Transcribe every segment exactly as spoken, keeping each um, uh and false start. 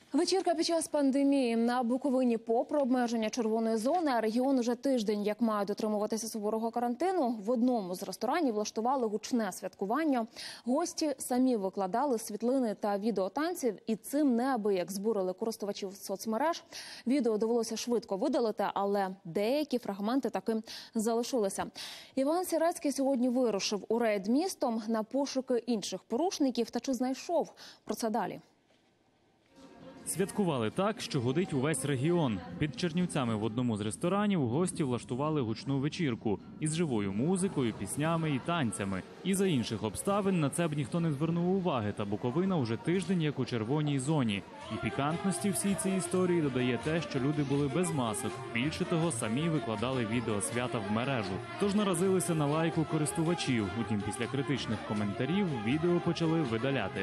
Вечірка під час пандемії. На Буковині попри обмеження червоної зони, а регіон уже тиждень як має дотримуватися суворого карантину, в одному з ресторанів влаштували гучне святкування. Гості самі викладали світлини та відео танців і цим неабияк збурили користувачів соцмереж. Відео довелося швидко видалити, але деякі фрагменти таки залишилися. Іван Сірецький сьогодні вирушив у рейд містом на пошуки інших порушників. Та чи знайшов? Про це далі. Святкували так, що гудить увесь регіон. Під Чернівцями в одному з ресторанів гості влаштували гучну вечірку із живою музикою, піснями і танцями. І за інших обставин на це б ніхто не звернув уваги, та Буковина вже тиждень як у червоній зоні. І пікантності всій цій історії додає те, що люди були без масок. Більше того, самі викладали відео свята в мережу. Тож наразилися на лайку користувачів. Утім, після критичних коментарів відео почали видаляти.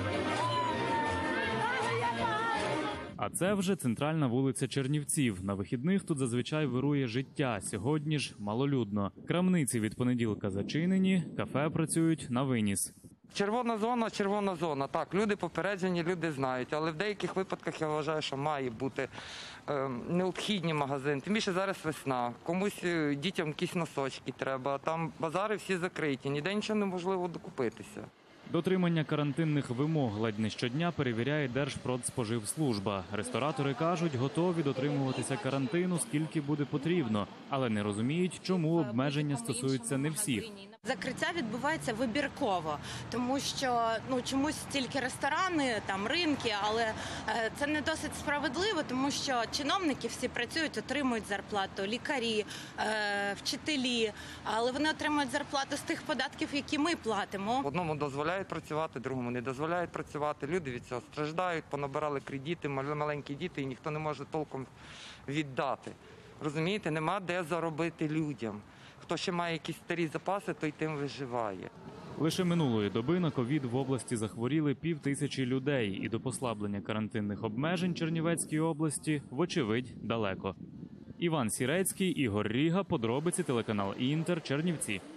А це вже центральна вулиця Чернівців. На вихідних тут зазвичай вирує життя. Сьогодні ж малолюдно. Крамниці від понеділка зачинені, кафе працюють на виніс. Червона зона, червона зона. Так, люди попереджені, люди знають. Але в деяких випадках я вважаю, що має бути е, необхідні магазини. Тим більше зараз весна. Комусь дітям якісь носочки треба. Там базари всі закриті, ніде нічого неможливо докупитися. Дотримання карантинних вимог ледь не щодня перевіряє Держпродспоживслужба. Ресторатори кажуть, готові дотримуватися карантину, скільки буде потрібно, але не розуміють, чому обмеження стосуються не всіх. Закриття відбувається вибірково, тому що ну чомусь тільки ресторани, там ринки, але е, це не досить справедливо, тому що чиновники всі працюють, отримують зарплату, лікарі, е, вчителі, але вони отримують зарплату з тих податків, які ми платимо. Одному дозволяють працювати, другому не дозволяють працювати. Люди від цього страждають, понабирали кредити, маленькі діти, і ніхто не може толком віддати. Розумієте, нема де заробити людям. Хто ще має якісь старі запаси, той тим виживає. Лише минулої доби на ковід в області захворіли пів тисячі людей. І до послаблення карантинних обмежень Чернівецькій області, вочевидь, далеко. Іван Сірецький, Ігор Ріга, подробиці, телеканал Інтер, Чернівці.